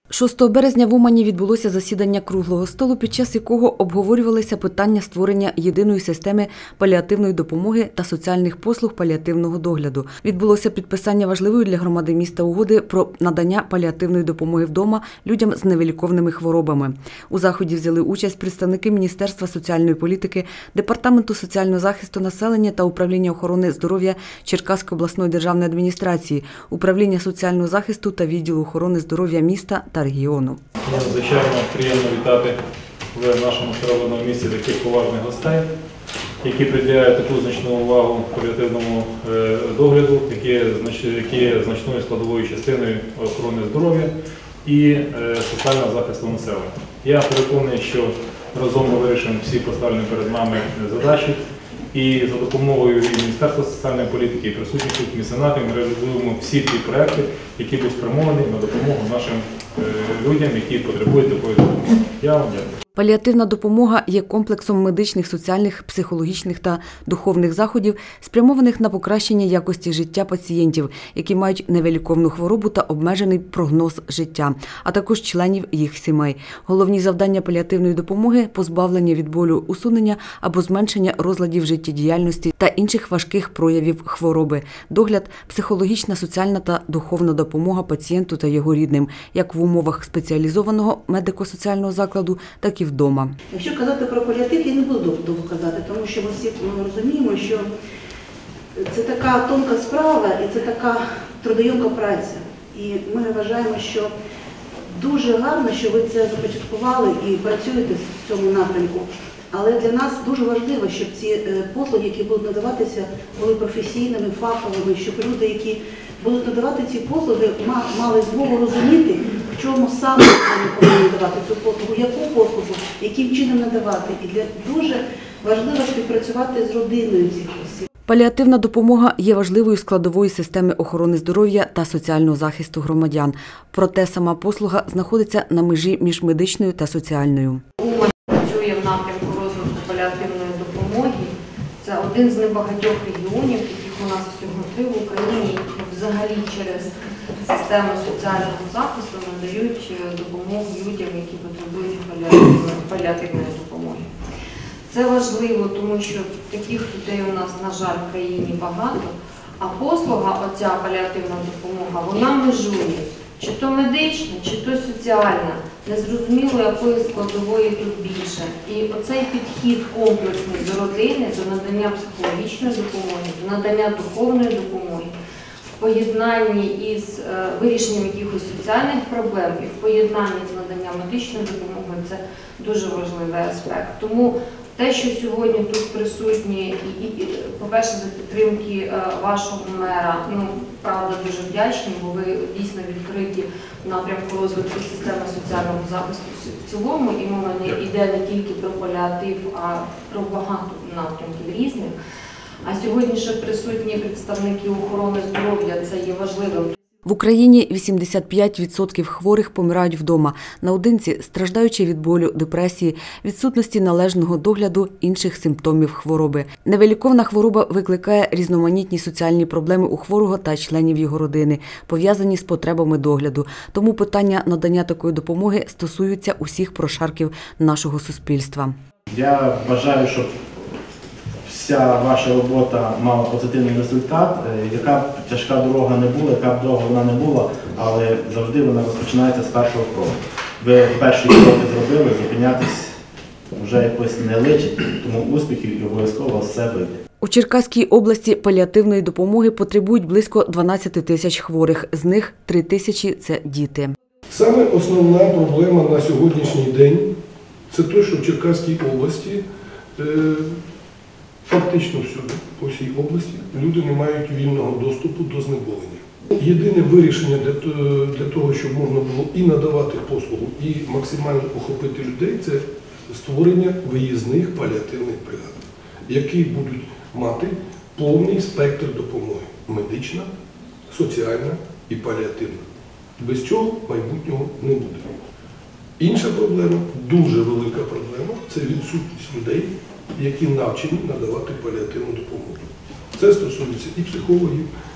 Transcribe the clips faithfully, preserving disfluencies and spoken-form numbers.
шостого березня в Умані відбулося засідання круглого столу, під час якого обговорювалися питання створення єдиної системи паліативної допомоги та соціальних послуг паліативного догляду. Відбулося підписання важливої для громади міста угоди про надання паліативної допомоги вдома людям з невиліковними хворобами. У заході взяли участь представники Міністерства соціальної політики, Департаменту соціального захисту населення та Управління охорони здоров'я Черкаської обласної державної адміністрації, Управління соціального захисту та відділу охорони здоров'я міста та регіону. Звичайно, приємно вітати в нашому старовинному місті таких поважних гостей, які приділяють таку значну увагу паліативному догляду, які є значною складовою частиною охорони здоров'я і соціального захисту населення. Я переконаний, що разом ми вирішимо всі поставлені перед нами задачі. І за допомогою і Міністерства соціальної політики, і присутніх тут меценатів ми реалізуємо всі ті проекти, які будуть спрямовані на допомогу нашим людям, які потребують такої допомоги. Я вам дякую. Паліативна допомога є комплексом медичних, соціальних, психологічних та духовних заходів, спрямованих на покращення якості життя пацієнтів, які мають невиліковну хворобу та обмежений прогноз життя, а також членів їх сімей. Головні завдання паліативної допомоги – позбавлення від болю, усунення або зменшення розладів життєдіяльності та інших важких проявів хвороби, догляд, психологічна, соціальна та духовна допомога пацієнту та його рідним, як в умовах спеціалізованого медико-соціального закладу, так і вдома. Якщо казати про паліатив, я не буду довго казати, тому що ми всі розуміємо, що це така тонка справа і це така трудоємка праця. І ми вважаємо, що дуже гарно, що ви це започаткували і працюєте в цьому напрямку. Але для нас дуже важливо, щоб ці послуги, які будуть надаватися, були професійними, фаховими, щоб люди, які будуть надавати ці послуги, мали змогу розуміти, в чому саме вони повинні надавати цю послугу, яку послугу, яким чином надавати. І для дуже важливо співпрацювати з родиною цих осіб. Паліативна допомога є важливою складовою системи охорони здоров'я та соціального захисту громадян. Проте сама послуга знаходиться на межі між медичною та соціальною. Умань працює в напрямку розвитку паліативної допомоги. Це один з небагатьох регіонів, яких у нас всього три в Україні, взагалі через систему соціального захисту надають допомогу людям, які потребують паліативної допомоги. Це важливо, тому що таких людей у нас, на жаль, в країні багато, а послуга, оця паліативна допомога, вона межує. Чи то медична, чи то соціальна, незрозуміло, якої складової тут більше. І оцей підхід комплексний до родини, до надання психологічної допомоги, до надання духовної допомоги, в поєднанні із вирішенням якихось соціальних проблем і в поєднанні з наданням медичної допомоги – це дуже важливий аспект. Тому те, що сьогодні тут присутні, і, і, по-перше, за підтримки вашого мера, ну, правда, дуже вдячні, бо ви дійсно відкриті в напрямку розвитку системи соціального захисту в цілому, і мова не йде не тільки про паліатив, а про багато напрямків різних. А сьогодні ще присутні представники охорони здоров'я, це є важливим. В Україні вісімдесят п'ять відсотків хворих помирають вдома, наодинці, страждаючи від болю, депресії, відсутності належного догляду, інших симптомів хвороби. Невиліковна хвороба викликає різноманітні соціальні проблеми у хворого та членів його родини, пов'язані з потребами догляду. Тому питання надання такої допомоги стосуються усіх прошарків нашого суспільства. Я бажаю, щоб вся ваша робота мала позитивний результат, яка б тяжка дорога не була, яка б довга вона не була, але завжди вона розпочинається з першого кроку. Ви перші кроки зробили, зупинятись вже якось не личить, тому успіхів і обов'язково все вийде. У Черкаській області паліативної допомоги потребують близько дванадцять тисяч хворих, з них три тисячі – це діти. Саме основна проблема на сьогоднішній день – це те, що в Черкаській області фактично всюди, по всій області, люди не мають вільного доступу до знеболення. Єдине вирішення для, для того, щоб можна було і надавати послугу, і максимально охопити людей – це створення виїзних паліативних бригад, які будуть мати повний спектр допомоги – медична, соціальна і паліативна. Без цього майбутнього не буде. Інша проблема, дуже велика проблема – це відсутність людей, які навчені надавати паліативну допомогу. Це стосується і психологів,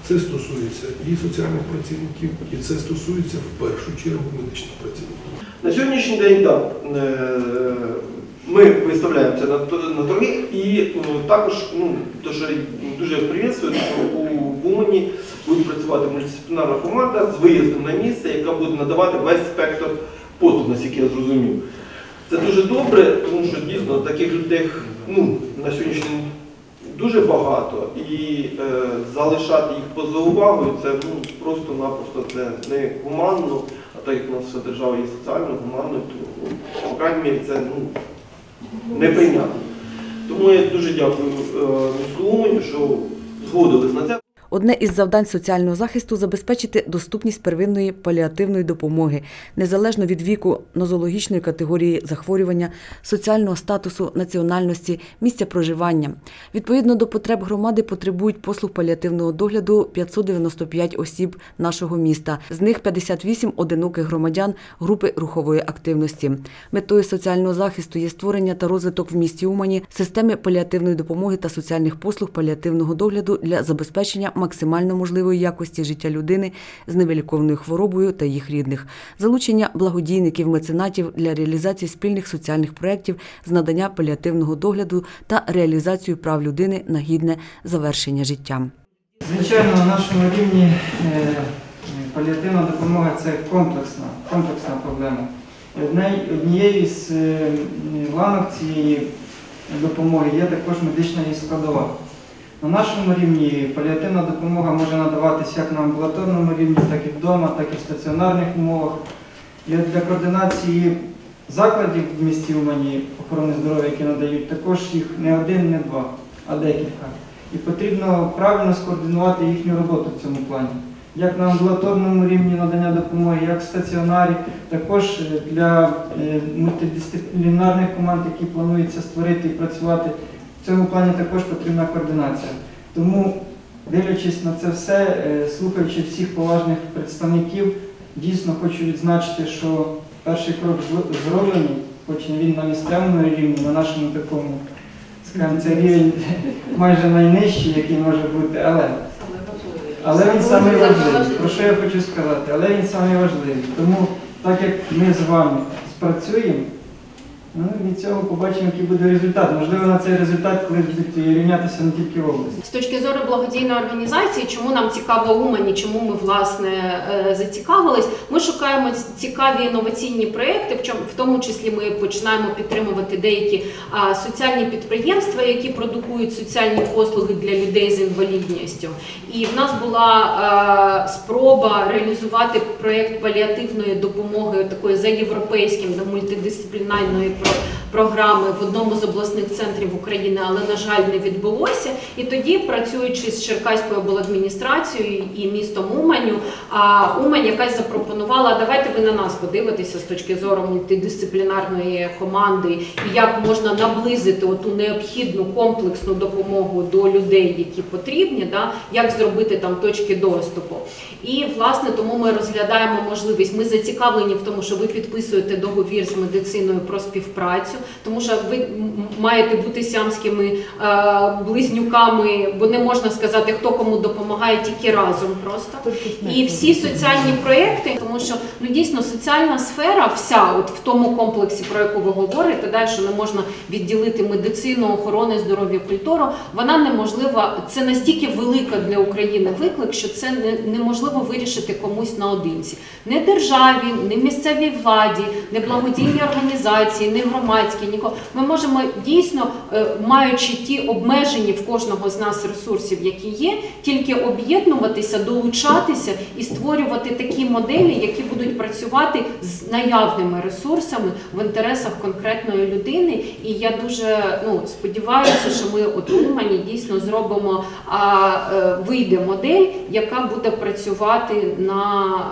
Це стосується і соціальних працівників, і це стосується в першу чергу медичних працівників. На сьогоднішній день так, е, ми виставляємося на т- на торги і е, також, ну, то, що дуже привітствую, що у Умані буде працювати мультидисциплінарна команда з виїздом на місце, яка буде надавати весь спектр послуг, наскільки я зрозумів. Це дуже добре, тому що дійсно таких людей, ну, на сьогоднішній день дуже багато, і е, залишати їх поза увагою це, ну, просто-напросто це не гуманно, а так як у нас вся держава є соціально гуманною, то, ну, по крайній мірі, це, ну, неприйнятно. Тому я дуже дякую е, міську Уманю, що згодились на це. Одне із завдань соціального захисту – забезпечити доступність первинної паліативної допомоги, незалежно від віку, нозологічної категорії захворювання, соціального статусу, національності, місця проживання. Відповідно до потреб громади потребують послуг паліативного догляду п'ятсот дев'яносто п'ять осіб нашого міста. З них п'ятдесят вісім одиноких громадян групи рухової активності. Метою соціального захисту є створення та розвиток в місті Умані системи паліативної допомоги та соціальних послуг паліативного догляду для забезпечення максимально можливої якості життя людини з невиліковною хворобою та їх рідних, залучення благодійників, меценатів для реалізації спільних соціальних проєктів з надання паліативного догляду та реалізацію прав людини на гідне завершення життя. Звичайно, на нашому рівні е, паліативна допомога – це комплексна, комплексна проблема. І одне- однією з е, ланок цієї допомоги є також медична її складова. На нашому рівні паліативна допомога може надаватися як на амбулаторному рівні, так і вдома, так і в стаціонарних умовах. І от для координації закладів в місті Умані охорони здоров'я, які надають, також їх не один, не два, а декілька. І потрібно правильно скоординувати їхню роботу в цьому плані. Як на амбулаторному рівні надання допомоги, як в стаціонарі, також для мультидисциплінарних команд, які планується створити і працювати. В цьому плані також потрібна координація. Тому, дивлячись на це все, слухаючи всіх поважних представників, дійсно хочу відзначити, що перший крок зроблений, хоч він на місцевому рівні, на нашому такому, скажімо, це рівень майже найнижчий, який може бути, але, але він самий важливий. Про що я хочу сказати? Але він самий важливий. Тому, так як ми з вами спрацюємо, ну, від цього побачимо, який буде результат. Можливо, на цей результат, коли будуть рівнятися не тільки в області. З точки зору благодійної організації, чому нам цікаво Умані, чому ми, власне, зацікавились, ми шукаємо цікаві інноваційні проєкти, в чому, в тому числі ми починаємо підтримувати деякі а, соціальні підприємства, які продукують соціальні послуги для людей з інвалідністю. І в нас була а, спроба реалізувати проєкт паліативної допомоги, такої за європейським, до мультидисциплінарної програми в одному з обласних центрів України, але, на жаль, не відбулося. І тоді, працюючи з Черкаською обладміністрацією і містом Уманю, Умань якась запропонувала, давайте ви на нас подивитеся з точки зору мультидисциплінарної команди, і як можна наблизити оту необхідну комплексну допомогу до людей, які потрібні, да, як зробити там точки доступу. І, власне, тому ми розглядаємо можливість, ми зацікавлені в тому, що ви підписуєте договір з медициною про співпрацю, тому що ви маєте бути сіамськими е, близнюками, бо не можна сказати, хто кому допомагає, тільки разом просто. І всі соціальні проєкти, тому що, ну, дійсно, соціальна сфера вся, от в тому комплексі, про яку ви говорите, да, що не можна відділити медицину, охорони здоров'я, культуру, вона неможлива, це настільки велика для України виклик, що це не, неможливо вирішити комусь наодинці. Не державі, не місцевій владі, не благодійні організації, не громадські, нікого. Ми можемо дійсно, маючи ті обмежені в кожного з нас ресурсів, які є, тільки об'єднуватися, долучатися і створювати такі моделі, які будуть працювати з наявними ресурсами в інтересах конкретної людини. І я дуже, ну, сподіваюся, що ми от у Умані дійсно зробимо, а, вийде модель, яка буде працювати на,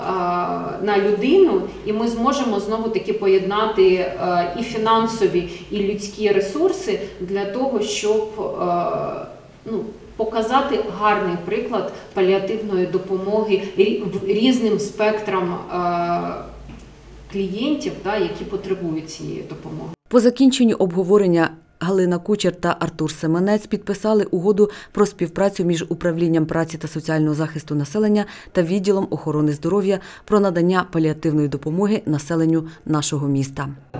а, на людину, і ми зможемо знову-таки поєднати а, і фінансові, і людські ресурси для того, щоб, а, ну, показати гарний приклад паліативної допомоги різним спектрам а, клієнтів, да, які потребують цієї допомоги. По закінченню обговорення Галина Кучер та Артур Семенець підписали угоду про співпрацю між Управлінням праці та соціального захисту населення та відділом охорони здоров'я про надання паліативної допомоги населенню нашого міста.